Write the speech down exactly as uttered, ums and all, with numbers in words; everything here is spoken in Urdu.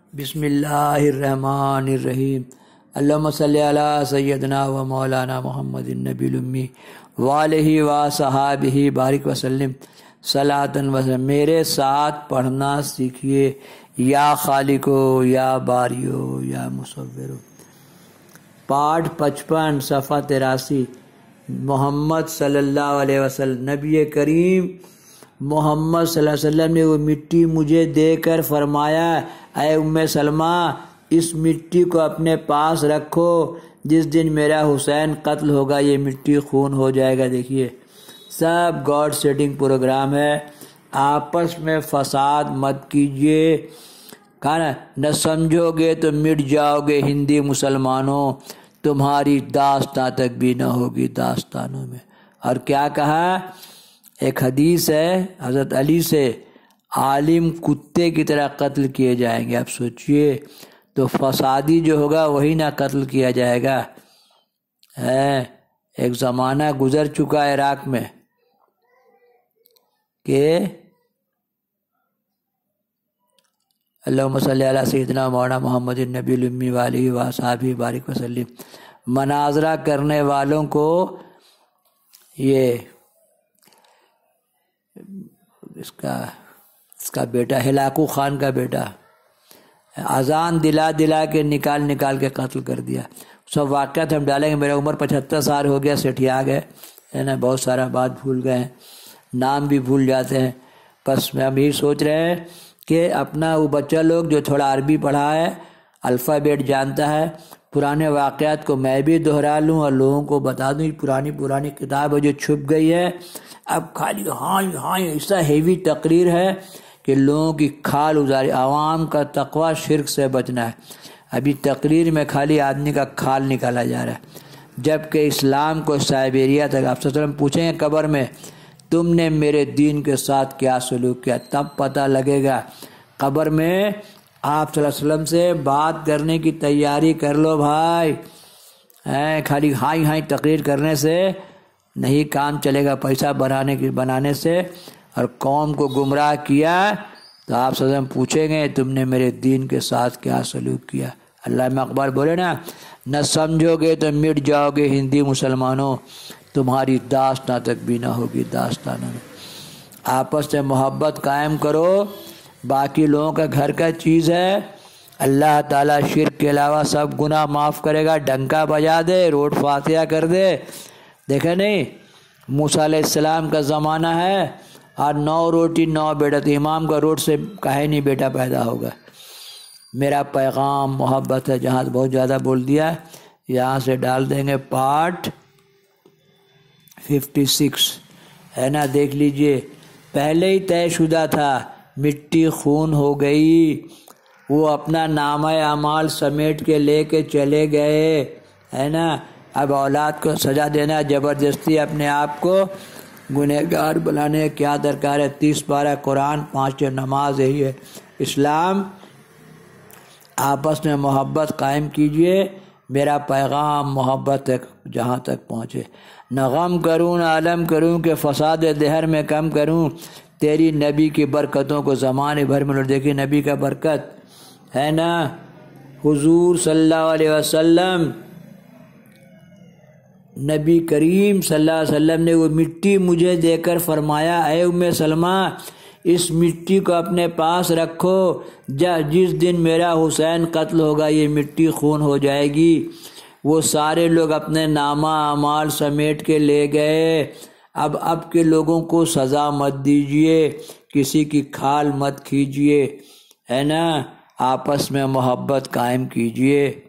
بسم اللہ الرحمن الرحیم۔ اللہم صلی علی سیدنا و مولانا محمد النبی الامی وآلہ و صحابہ بارک وسلم صلاۃ وسلم۔ میرے ساتھ پڑھنا سیکھیے، یا خالقو یا باریو یا مصورو۔ پاٹھ پچپن صفحہ تراسی۔ محمد صلی اللہ علیہ وسلم، نبی کریم محمد صلی اللہ علیہ وسلم نے وہ مٹی مجھے دے کر فرمایا، اے ام سلمہ اس مٹی کو اپنے پاس رکھو، جس دن میرا حسین قتل ہوگا یہ مٹی خون ہو جائے گا۔ دیکھیے سب گاڈ سیٹنگ پروگرام ہے، آپس میں فساد مت کیجیے، کہا نہ سمجھو گے تو مٹ جاؤ گے ہندی مسلمانوں، تمہاری داستان تک بھی نہ ہوگی داستانوں میں۔ اور کیا کہا، ایک حدیث ہے حضرت علی سے، عالم کتے کی طرح قتل کیے جائیں گے۔ اب سوچئے تو فسادی جو ہوگا وہی نہ قتل کیا جائے گا۔ ہے ایک زمانہ گزر چکا ہے عراق میں کہ اللہم صلی علی سیدنا مولانا محمد النبی الامی وآلہ و صحابہ بارک وسلم، مناظرہ کرنے والوں کو یہ اس کا اس کا بیٹا ہلاکو خان کا بیٹا اذان دلا دلا کے نکال نکال کے قتل کر دیا۔ سب واقعات ہم ڈالیں گے، میرا عمر پچہتر سال ہو گیا، سٹھیا گئے ہے نا، بہت سارا بات بھول گئے ہیں، نام بھی بھول جاتے ہیں۔ بس میں اب یہی سوچ رہے ہیں کہ اپنا وہ بچہ لوگ جو تھوڑا عربی پڑھا ہے، الفابیٹ جانتا ہے، پرانے واقعات کو میں بھی دہرا لوں اور لوگوں کو بتا دوں۔ پرانی پرانی کتاب جو چھپ گئی ہے، اب خالی ہاں ہاں ایسا ہیوی تقریر ہے کہ لوگوں کی کھال ازاری۔ عوام کا تقوی شرک سے بچنا ہے، ابھی تقریر میں خالی آدمی کا کھال نکالا جا رہا ہے، جبکہ اسلام کو سائبیریا تک آپ صلی اللہ علیہ وسلم پوچھیں گے قبر میں تم نے میرے دین کے ساتھ کیا سلوک کیا، تب پتہ لگے گا۔ قبر میں آپ صلی اللہ علیہ وسلم سے بات کرنے کی تیاری کر لو بھائی، خالی ہائی ہائی تقریر کرنے سے نہیں کام چلے گا، پیسہ بنانے کی بنانے سے، اور قوم کو گمراہ کیا تو آپ صلی اللہ علیہ وسلم پوچھیں گے تم نے میرے دین کے ساتھ کیا سلوک کیا۔ علامہ اقبال بولے نا، نہ سمجھو گے تو مٹ جاؤ گے ہندی مسلمانوں، تمہاری داستان تک بھی نہ ہوگی داستانوں میں۔ آپس میں محبت قائم کرو، باقی لوگوں کا گھر کا چیز ہے، اللہ تعالیٰ شرک کے علاوہ سب گناہ معاف کرے گا۔ ڈنکا بجا دے، روڈ فاتحہ کر دے، دیکھا نہیں موسیٰ علیہ السلام کا زمانہ ہے اور نو روٹی نو بیٹا، تو امام کا روڈ سے کہے نہیں بیٹا پیدا ہوگا۔ میرا پیغام محبت ہے، جہاں بہت زیادہ بول دیا یہاں سے ڈال دیں گے پارٹ ففٹی سکس ہے نا، دیکھ لیجئے، پہلے ہی طے شدہ تھا، مٹی خون ہو گئی، وہ اپنا نامہ اعمال سمیٹ کے لے کے چلے گئے ہے نا۔ اب اولاد کو سزا دینا زبردستی، اپنے آپ کو گنہگار بنانے کیا درکار ہے؟ تیس پارہ قرآن، پانچ نماز، یہی ہے اسلام۔ آپس میں محبت قائم کیجئے، میرا پیغام محبت تک جہاں تک پہنچے، نہ غم کروں نہ علم کروں کہ فساد دہر میں کم کروں، تیری نبی کی برکتوں کو زمانے بھر میں لوٹ۔ دیکھیے نبی کا برکت ہے نا، حضور صلی اللہ علیہ وسلم، نبی کریم صلی اللہ علیہ وسلم نے وہ مٹی مجھے دے کر فرمایا، اے ام سلمہ اس مٹی کو اپنے پاس رکھو، جس دن میرا حسین قتل ہوگا یہ مٹی خون ہو جائے گی۔ وہ سارے لوگ اپنے نامہ اعمال سمیٹ کے لے گئے۔ اب اب کے لوگوں کو سزا مت دیجیے، کسی کی کھال مت کھیجیے ہے نا، آپس میں محبت قائم کیجیے۔